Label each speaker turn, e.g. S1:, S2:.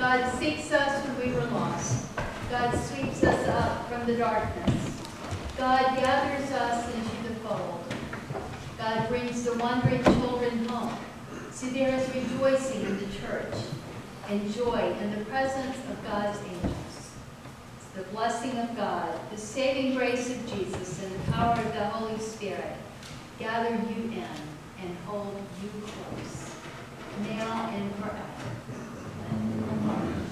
S1: God seeks us when we were lost. God sweeps us up from the darkness. God gathers us into the fold. God brings the wandering children home. See, there is rejoicing in the church and joy in the presence of God's angels. It's the blessing of God, the saving grace of Jesus, and the power of the Holy Spirit gather you in and hold you close, now and forever. Amen.